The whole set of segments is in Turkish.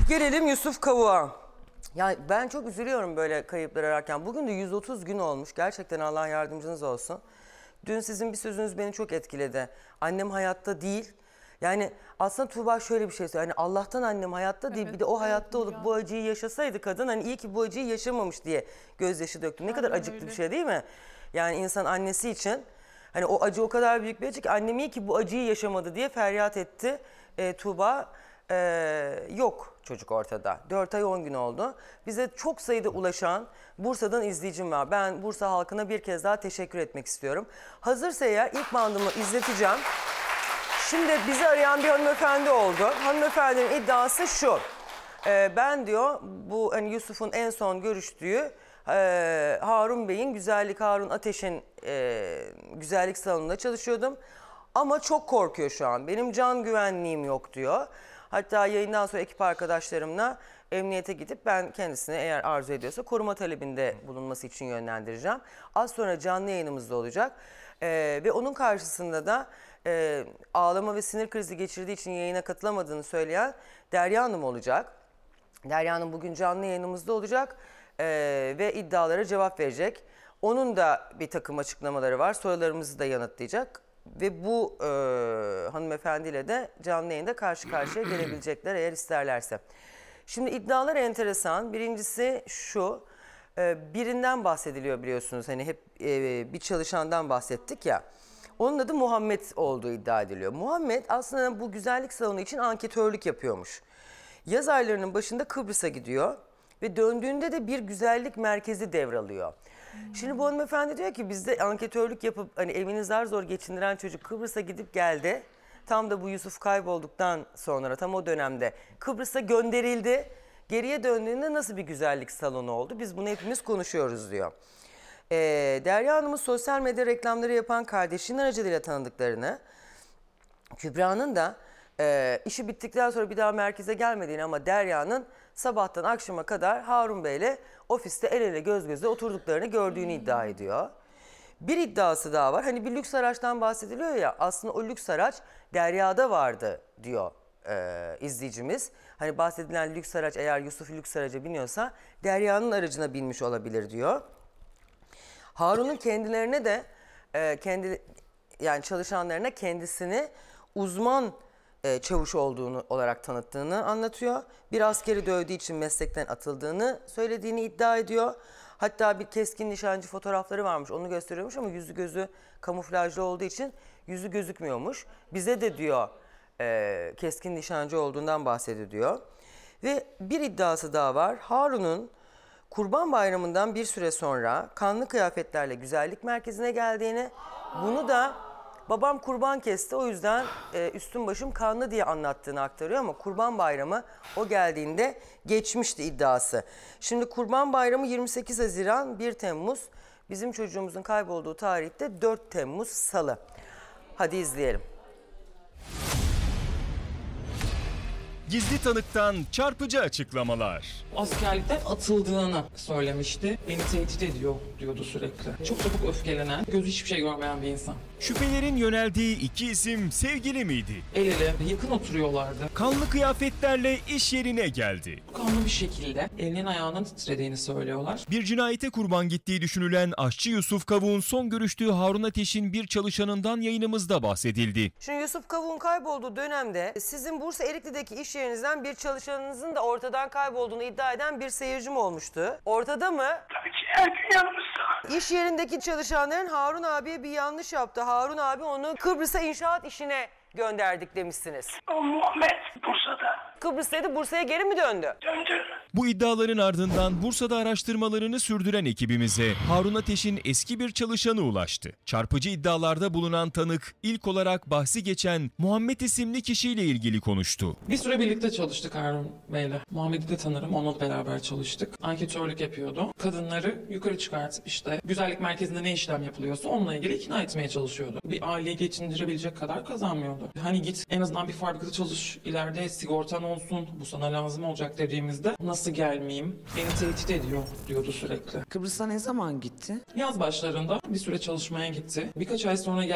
Gelelim Yusuf Kavuk'a. Ya ben çok üzülüyorum böyle kayıplar ararken. Bugün de 130 gün olmuş. Gerçekten Allah yardımcınız olsun. Dün sizin bir sözünüz beni çok etkiledi. Annem hayatta değil. Yani aslında Tuğba şöyle bir şey söylüyor. Yani Allah'tan annem hayatta değil. Bir de o hayatta olup bu acıyı yaşasaydı kadın, hani iyi ki bu acıyı yaşamamış diye gözyaşı döktüm. Ne kadar acıklı bir şey değil mi? Yani insan annesi için, hani o acı o kadar büyük bir acı ki annem iyi ki bu acıyı yaşamadı diye feryat etti. Tuğba yok çocuk ortada. 4 ay 10 gün oldu. Bize çok sayıda ulaşan Bursa'dan izleyicim var. Ben Bursa halkına bir kez daha teşekkür etmek istiyorum. Hazırsa eğer ilk bandımı izleteceğim. Şimdi bizi arayan bir hanımefendi oldu. Hanımefendinin iddiası şu. Ben diyor bu hani Yusuf'un en son görüştüğü Harun Bey'in, Harun Ateş'in güzellik salonunda çalışıyordum. Ama çok korkuyor şu an. Benim can güvenliğim yok diyor. Hatta yayından sonra ekip arkadaşlarımla emniyete gidip ben kendisine eğer arzu ediyorsa koruma talebinde bulunması için yönlendireceğim. Az sonra canlı yayınımızda olacak. Ve onun karşısında da ağlama ve sinir krizi geçirdiği için yayına katılamadığını söyleyen Derya Hanım olacak. Derya Hanım bugün canlı yayınımızda olacak ve iddialara cevap verecek. Onun da bir takım açıklamaları var. Sorularımızı da yanıtlayacak. Ve bu hanımefendiyle de canlı yayında karşı karşıya gelebilecekler eğer isterlerse. Şimdi iddialar enteresan. Birincisi şu, birinden bahsediliyor biliyorsunuz. Hani hep bir çalışandan bahsettik ya. Onun adı Muhammed olduğu iddia ediliyor. Muhammed aslında bu güzellik salonu için anketörlük yapıyormuş. Yaz aylarının başında Kıbrıs'a gidiyor ve döndüğünde de bir güzellik merkezi devralıyor. Şimdi bu hanımefendi diyor ki bizde anketörlük yapıp hani evini zar zor geçindiren çocuk Kıbrıs'a gidip geldi. Tam da bu Yusuf kaybolduktan sonra tam o dönemde Kıbrıs'a gönderildi. Geriye döndüğünde nasıl bir güzellik salonu oldu? Biz bunu hepimiz konuşuyoruz diyor. Derya Hanım'ın sosyal medya reklamları yapan kardeşinin aracılığıyla tanıdıklarını, Kübra'nın da işi bittikten sonra bir daha merkeze gelmediğini ama Derya'nın sabahtan akşama kadar Harun Bey'le ofiste el ele göz göze oturduklarını gördüğünü iddia ediyor. Bir iddiası daha var. Hani bir lüks araçtan bahsediliyor ya, aslında o lüks araç Derya'da vardı diyor izleyicimiz. Hani bahsedilen lüks araç eğer Yusuf lüks araca biniyorsa Derya'nın aracına binmiş olabilir diyor. Harun'un kendilerine de yani çalışanlarına kendisini uzman çavuş olduğunu olarak tanıttığını anlatıyor. Bir askeri dövdüğü için meslekten atıldığını söylediğini iddia ediyor. Hatta bir keskin nişancı fotoğrafları varmış, onu gösteriyormuş ama yüzü gözü kamuflajlı olduğu için yüzü gözükmüyormuş. Bize de diyor keskin nişancı olduğundan bahsediyor diyor. Ve bir iddiası daha var. Harun'un Kurban Bayramı'ndan bir süre sonra kanlı kıyafetlerle güzellik merkezine geldiğini, bunu da babam kurban kesti o yüzden üstüm başım kanlı diye anlattığını aktarıyor ama Kurban Bayramı o geldiğinde geçmişti iddiası. Şimdi Kurban Bayramı 28 Haziran 1 Temmuz, bizim çocuğumuzun kaybolduğu tarihte 4 Temmuz Salı. Hadi izleyelim. Gizli tanıktan çarpıcı açıklamalar. Askerlikten atıldığını söylemişti. Beni tehdit ediyor diyordu sürekli. Çok çabuk öfkelenen, gözü hiçbir şey görmeyen bir insan. Şüphelerin yöneldiği iki isim sevgili miydi? El ele yakın oturuyorlardı. Kanlı kıyafetlerle iş yerine geldi. Kanlı bir şekilde elinin ayağının titrediğini söylüyorlar. Bir cinayete kurban gittiği düşünülen aşçı Yusuf Kavuk'un son görüştüğü Harun Ateş'in bir çalışanından yayınımızda bahsedildi. Şimdi Yusuf Kavuk'un kaybolduğu dönemde sizin Bursa Erikli'deki iş yerinizden bir çalışanınızın da ortadan kaybolduğunu iddia eden bir seyircim olmuştu. Ortada mı? Tabii ki her gün yanımızda. İş yerindeki çalışanların Harun abiye bir yanlış yaptı. Harun abi onu Kıbrıs'a inşaat işine gönderdik demişsiniz. O Muhammed Bursa'da. Kıbrıs'taydı, Bursa'ya geri mi döndü? Döndü. Bu iddiaların ardından Bursa'da araştırmalarını sürdüren ekibimize Harun Ateş'in eski bir çalışanı ulaştı. Çarpıcı iddialarda bulunan tanık ilk olarak bahsi geçen Muhammed isimli kişiyle ilgili konuştu. Bir süre birlikte çalıştık Harun Bey'le. Muhammed'i de tanırım, onunla beraber çalıştık. Anketörlük yapıyordu. Kadınları yukarı çıkartıp işte güzellik merkezinde ne işlem yapılıyorsa onunla ilgili ikna etmeye çalışıyordu. Bir aileyi geçindirebilecek kadar kazanmıyordu. Hani git en azından bir fabrikada çalış, ileride sigortan olsun, bu sana lazım olacak dediğimizde nasıl gelmeyeyim, beni tehdit ediyor diyordu sürekli. Kıbrıs'a ne zaman gitti? Yaz başlarında bir süre çalışmaya gitti. Birkaç ay sonra geldiğinde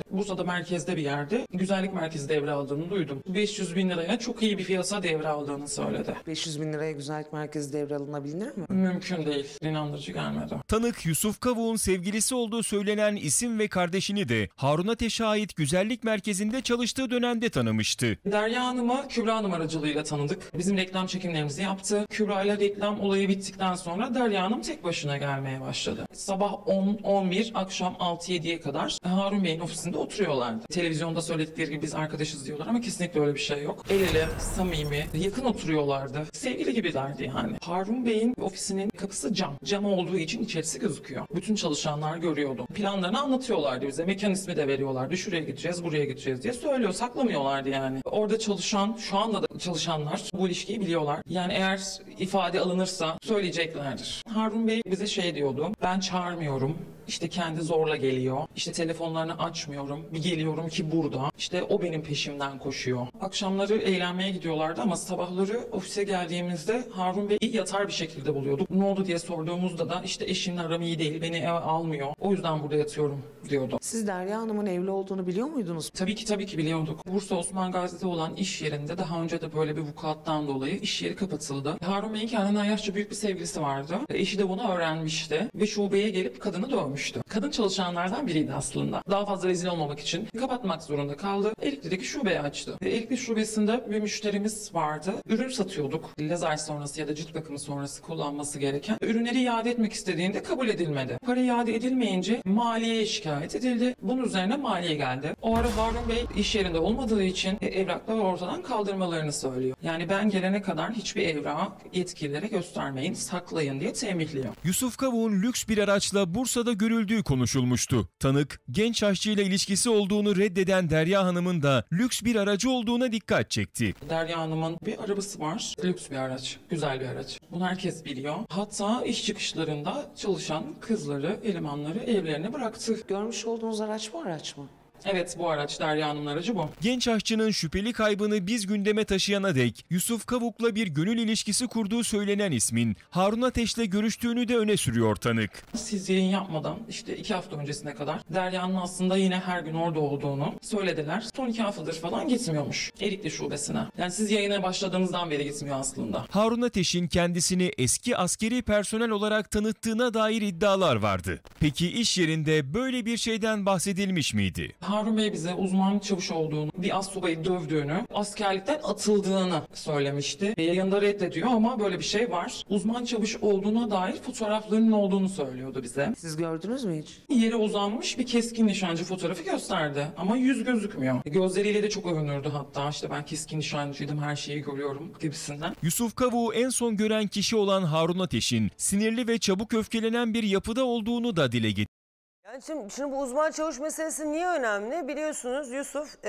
Bursa'da merkezde bir yerde güzellik merkezi devraldığını duydum. 500 bin liraya çok iyi bir fiyata devraldığını söyledi. 500 bin liraya güzellik merkezi devralınabilir mi? Mümkün değil. İnandırıcı gelmedi. Tanık Yusuf Kavuk'un sevgilisi olduğu söylenen isim ve kardeşini de Harun Ateş'e ait güzellik merkezinde çalıştığı dönemde tanımıştı. Derya Hanım'ı Kübra Hanım aracılığıyla tanıdık. Bizim reklam çekimlerimizi yaptı. Kübra ile reklam olayı bittikten sonra Derya Hanım tek başına gelmeye başladı. Sabah 10-11, akşam 6-7'ye kadar Harun Bey'in ofisinde oturuyorlardı. Televizyonda söyledikleri gibi biz arkadaşız diyorlar ama kesinlikle öyle bir şey yok. El ele, samimi, yakın oturuyorlardı. Sevgili gibilerdi yani. Harun Bey'in ofisinin kapısı cam. Cam olduğu için içerisi gözüküyor. Bütün çalışanlar görüyordu. Planlarını anlatıyorlardı bize. Mekan ismi de veriyorlardı. Şuraya gideceğiz, buraya gideceğiz diye söylüyor. Saklamıyorlardı yani. Orada çalışan, şu anda da çalışanlar bu ilişkiyi biliyorlar. Yani eğer ifade alınırsa söyleyeceklerdir. Harun Bey bize şey diyordu. Ben çağırmıyorum. İşte kendi zorla geliyor. İşte telefonlarını açmıyorum. Bir geliyorum ki burada. İşte o benim peşimden koşuyor. Akşamları eğlenmeye gidiyorlardı ama sabahları ofise geldiğimizde Harun Bey'i yatar bir şekilde buluyorduk. Ne oldu diye sorduğumuzda da işte eşimle aram iyi değil, beni eve almıyor. O yüzden burada yatıyorum diyordu. Siz Derya Hanım'ın evli olduğunu biliyor muydunuz? Tabii ki biliyorduk. Bursa Osman Gazi'de olan iş yerinde daha önce de böyle bir vukuattan dolayı iş yeri kapatıldı. Harun Bey'in kendinden yaşça büyük bir sevgilisi vardı. Eşi de bunu öğrenmişti ve şubeye gelip kadını dövmüştü. Kadın çalışanlardan biriydi aslında. Daha fazla rezil olmamak için kapatmak zorunda kaldı. Elektrik'teki şubeyi açtı. Elektrik şubesinde bir müşterimiz vardı. Ürün satıyorduk. Lazer sonrası ya da cilt bakımı sonrası kullanması gereken. Ürünleri iade etmek istediğinde kabul edilmedi. Para iade edilmeyince maliyeye şikayet edildi. Bunun üzerine maliye geldi. O ara Harun Bey iş yerinde olmadığı için evrakları ortadan kaldırmalarını söylüyor. Yani ben gelene kadar hiçbir evrak yetkililere göstermeyin, saklayın diye tembihliyor. Yusuf Kavuk'un lüks bir araçla Bursa'da görüldüğü konuşulmuştu. Tanık, genç aşçıyla ilişkisi olduğunu reddeden Derya Hanım'ın da lüks bir aracı olduğuna dikkat çekti. Derya Hanım'ın bir arabası var. Lüks bir araç. Güzel bir araç. Bunu herkes biliyor. Hatta iş çıkışlarında çalışan kızları, elemanları evlerine bıraktı. Görmüş olduğunuz araç bu araç mı? Evet, bu araç Derya Hanım'ın aracı bu. Genç aşçının şüpheli kaybını biz gündeme taşıyana dek Yusuf Kavuk'la bir gönül ilişkisi kurduğu söylenen ismin Harun Ateş'le görüştüğünü de öne sürüyor tanık. Siz yayın yapmadan işte 2 hafta öncesine kadar Derya'nın aslında yine her gün orada olduğunu söylediler. Son 2 haftadır falan gitmiyormuş Erikli şubesine. Yani siz yayına başladığınızdan beri gitmiyor aslında. Harun Ateş'in kendisini eski askeri personel olarak tanıttığına dair iddialar vardı. Peki iş yerinde böyle bir şeyden bahsedilmiş miydi? Harun Bey bize uzman çavuş olduğunu, bir astsubayı dövdüğünü, askerlikten atıldığını söylemişti. Yayında reddediyor ama böyle bir şey var. Uzman çavuş olduğuna dair fotoğraflarının olduğunu söylüyordu bize. Siz gördünüz mü hiç? Yere uzanmış bir keskin nişancı fotoğrafı gösterdi ama yüz gözükmüyor. Gözleriyle de çok övünürdü hatta işte ben keskin nişancıydım her şeyi görüyorum gibisinden. Yusuf Kavuk'u en son gören kişi olan Harun Ateş'in sinirli ve çabuk öfkelenen bir yapıda olduğunu da dile getirdi. Yani şimdi bu uzman çavuş meselesi niye önemli? Biliyorsunuz Yusuf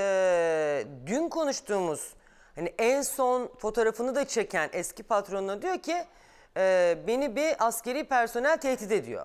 dün konuştuğumuz hani en son fotoğrafını da çeken eski patronuna diyor ki beni bir askeri personel tehdit ediyor.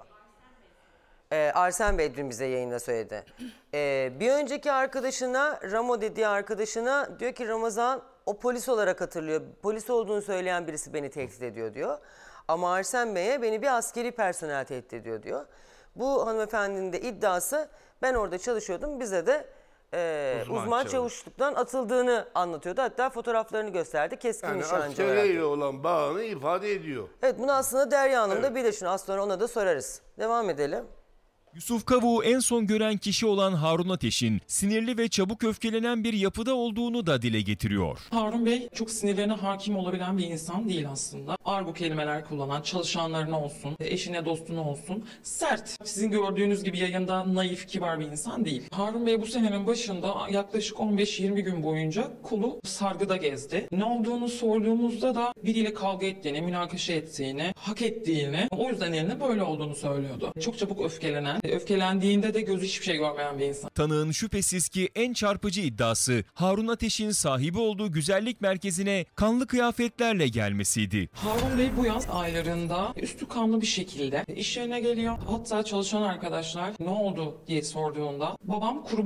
Arsen Bey dün bize yayında söyledi. Bir önceki arkadaşına, Ramo dediği arkadaşına diyor ki Ramazan o polis olarak hatırlıyor. Polis olduğunu söyleyen birisi beni tehdit ediyor diyor. Ama Arsen Bey'e beni bir askeri personel tehdit ediyor diyor. Bu hanımefendinin de iddiası ben orada çalışıyordum bize de uzman çavuşluktan atıldığını anlatıyordu. Hatta fotoğraflarını gösterdi keskin Yani nişancı olarak. askeriyle olan bağını ifade ediyor. Evet bunu aslında Derya Hanım da bilir şunu az sonra ona da sorarız. Devam edelim. Yusuf Kavuk'u en son gören kişi olan Harun Ateş'in sinirli ve çabuk öfkelenen bir yapıda olduğunu da dile getiriyor. Harun Bey çok sinirlerine hakim olabilen bir insan değil aslında. Argo kelimeler kullanan, çalışanlarına olsun, eşine dostuna olsun sert. Sizin gördüğünüz gibi yayında naif, kibar bir insan değil. Harun Bey bu senenin başında yaklaşık 15-20 gün boyunca kolu sargıda gezdi. Ne olduğunu sorduğumuzda da biriyle kavga ettiğini, münakaşa ettiğini, hak ettiğini, o yüzden eline böyle olduğunu söylüyordu. Çok çabuk öfkelenen, öfkelendiğinde de gözü hiçbir şey görmeyen bir insan. Tanığın şüphesiz ki en çarpıcı iddiası Harun Ateş'in sahibi olduğu güzellik merkezine kanlı kıyafetlerle gelmesiydi. Harun Bey bu yaz aylarında üstü kanlı bir şekilde iş yerine geliyor. Hatta çalışan arkadaşlar ne oldu diye sorduğunda babam kurban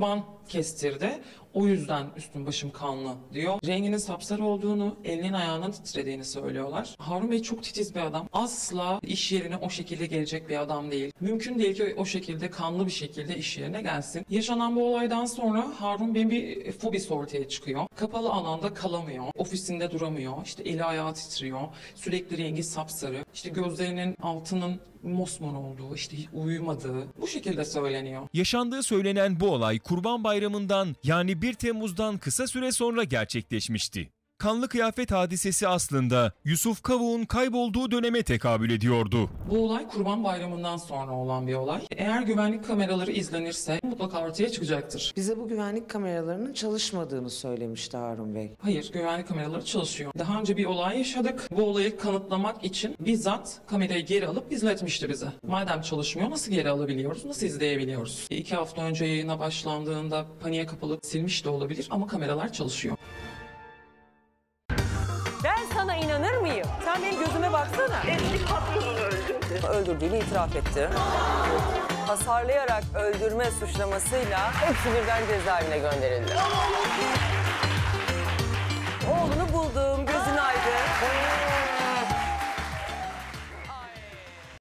kestirdi. O yüzden üstüm başım kanlı diyor. Renginin sapsarı olduğunu, elinin ayağının titrediğini söylüyorlar. Harun Bey çok titiz bir adam. Asla iş yerine o şekilde gelecek bir adam değil. Mümkün değil ki o şekilde kanlı bir şekilde iş yerine gelsin. Yaşanan bu olaydan sonra Harun Bey'in bir fobisi ortaya çıkıyor. Kapalı alanda kalamıyor. Ofisinde duramıyor. İşte eli ayağı titriyor. Sürekli rengi sapsarı. İşte gözlerinin altının mosmor olduğu, işte uyumadığı bu şekilde söyleniyor. Yaşandığı söylenen bu olay Kurban Bayramı'ndan yani 1 Temmuz'dan kısa süre sonra gerçekleşmişti. Kanlı kıyafet hadisesi aslında Yusuf Kavuk'un kaybolduğu döneme tekabül ediyordu. Bu olay Kurban Bayramı'ndan sonra olan bir olay. Eğer güvenlik kameraları izlenirse mutlaka ortaya çıkacaktır. Bize bu güvenlik kameralarının çalışmadığını söylemişti Harun Bey. Hayır, güvenlik kameraları çalışıyor. Daha önce bir olay yaşadık. Bu olayı kanıtlamak için bizzat kamerayı geri alıp izletmişti bize. Madem çalışmıyor, nasıl geri alabiliyoruz, nasıl izleyebiliyoruz? 2 hafta önce yayına başlandığında paniğe kapılıp silmiş de olabilir ama kameralar çalışıyor. Ben sana inanır mıyım? Sen benim gözüme baksana. Eski patronunu öldürdü. Öldürdüğünü itiraf etti. Hasarlayarak öldürme suçlamasıyla hepsi birden cezaevine gönderildi. Oğlunu buldum, gözün aydın.